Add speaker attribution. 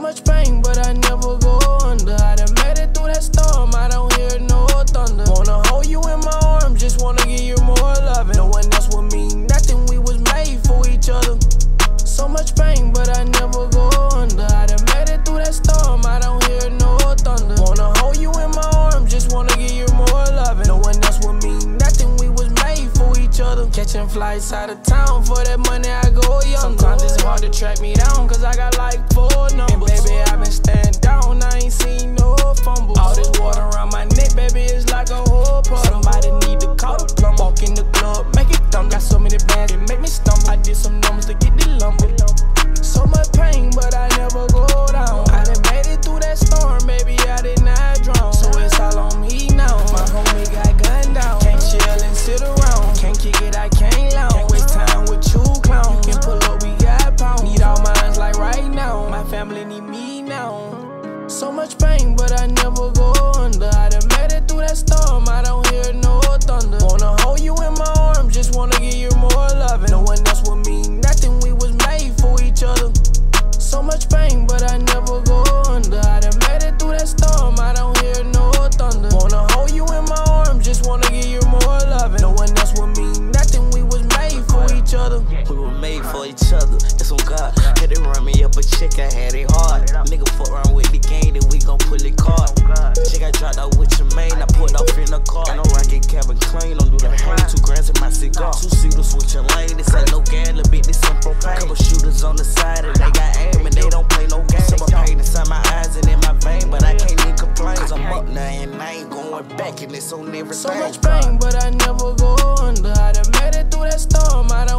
Speaker 1: much pain, but I never go under. I done made it through that storm, I don't hear no thunder. Wanna hold you in my arms, just wanna give you more loving. No one else would mean nothing, we was made for each other. So much pain, but I never go under. I done made it through that storm, I don't hear no thunder. Wanna hold you in my arms, just wanna give you more loving. No one else would mean nothing, we was made for each other. Catching flights out of town, for that money I go young. Sometimes it's hard to track me down, cause I got like 4 numbers. And baby, I been staying down, I ain't seen no fumbles. All this water around my neck, baby, it's like a whole puddle. Somebody need to call the plumber. Walk in the club, make it thump. Got so many bands, it make me stumble. I did some numbers to get the lumber. So much pain, but I never go down. I done made it through that storm, baby, I did not drown. So it's all on me now. My homie got gunned down. Can't chill and sit around. Can't kick it, I can't lounge. Can't waste time with you, clown. You can pull up, we got pounds. Need all mines like right now. My family need me now. So much pain, but I never go under. I done made it through that storm, I don't hear no thunder. Wanna hold you in my arms, just wanna give you more loving. No one else would mean nothing, we was made for each other. So much pain, but I never go under. I done made it through that storm, I don't hear no thunder. Wanna hold you in my arms, just wanna give you more loving. No one else would mean nothing, we was made for each other.
Speaker 2: We were made for each other, that's on God. Had to run me up a check, I had it hard. Nigga fuck around with the game, then we gon' pull it card. Check I dropped out with your main, I pulled off in the car. Ain't no rocket cabin clean, don't do the hang. 2 grams in my cigar. 2 seaters switching lane, this ain't no gal, a bit, this some propane. Couple shooters on the side, and they got aim, and they don't play no games. Some pain inside my eyes and in my vein, but I can't even complain. Cause I'm up now, and I ain't going back, and it's on everything.
Speaker 1: So much pain, but I never go under. I done made it through that storm, I don't